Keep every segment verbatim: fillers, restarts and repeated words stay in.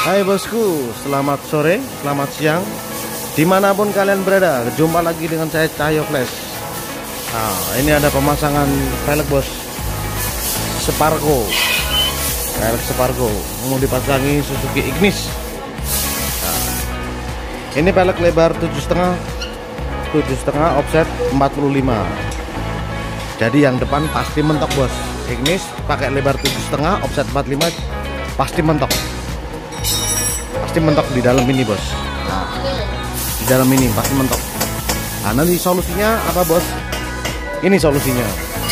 Hai bosku, selamat sore, selamat siang, dimanapun kalian berada. Jumpa lagi dengan saya Cahyo Flash. Nah, ini ada pemasangan velg bos, Spargo, velg Spargo mau dipasangi Suzuki Ignis. Nah, ini velg lebar tujuh setengah, tujuh setengah offset empat puluh lima. Jadi yang depan pasti mentok bos. Ignis pakai lebar tujuh setengah offset empat puluh lima pasti mentok. Pasti mentok di dalam ini bos. Nah, di dalam ini pasti mentok. Nah, nanti solusinya apa bos? Ini solusinya,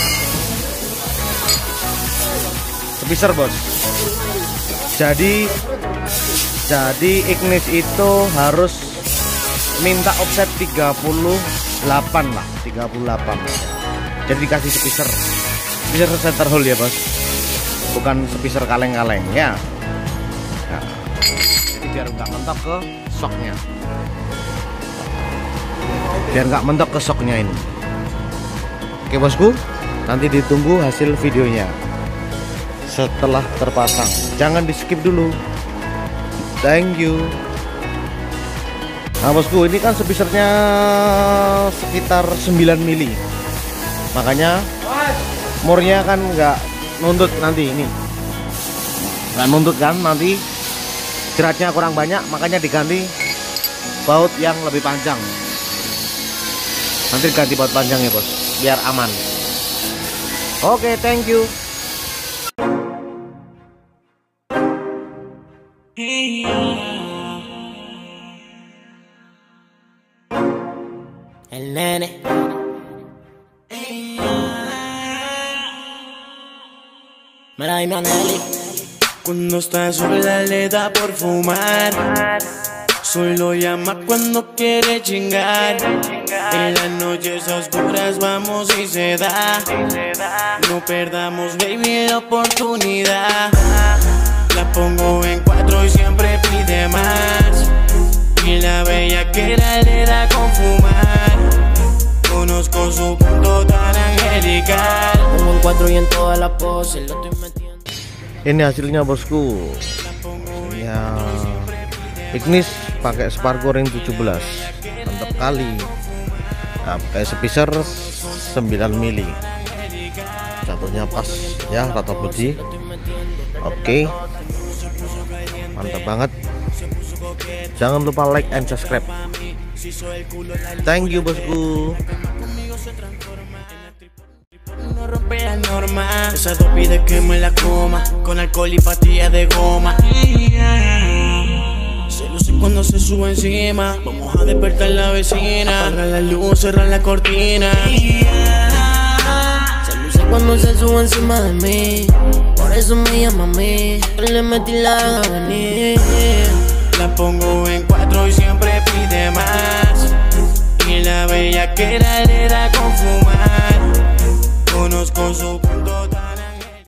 spacer bos. Jadi jadi Ignis itu harus minta offset tiga puluh delapan lah, tiga puluh delapan. Jadi dikasih spacer, spacer center hole ya bos, bukan spacer kaleng-kaleng ya. Nah, biar nggak mentok ke shocknya, biar nggak mentok ke shocknya ini. Oke bosku, nanti ditunggu hasil videonya setelah terpasang. Jangan di skip dulu. Thank you. Nah bosku, ini kan spacernya sekitar sembilan mili, makanya murnya kan nggak nuntut nanti ini, nggak nuntut kan nanti. Jeratnya kurang banyak, makanya diganti baut yang lebih panjang. Nanti ganti baut panjang ya bos, biar aman. Oke, thank you. El nene. Mira, Maneli. Cuando está sola le da por fumar, solo llama cuando quiere chingar. En las noches oscuras vamos y se da. No perdamos baby la oportunidad. La pongo en cuatro y siempre pide más, y la bellaquera le da con fumar. Conozco su punto tan angelical. Pongo en cuatro y en todas las poses lo estoy metiendo. Ini hasilnya bosku. Ya, Ignis pakai Spargo ring tujuh belas, mantap kali. Nah, pakai spacer sembilan mili, jatuhnya pas ya, rata puji. Oke, mantap banget. Jangan lupa like and subscribe. Thank you bosku. No rompe la norma, esa dos pide que me la coma, con alcohol y pastillas de goma. Se luce cuando se sube encima, vamos a despertar la vecina. Apaga la luz, cerrar la cortina. Se luce cuando se sube encima de mí, por eso me llama a mí. Yo le metí la venir. La pongo en cuatro y siempre pide más, y la bellaquera le da con fumar. Conozco su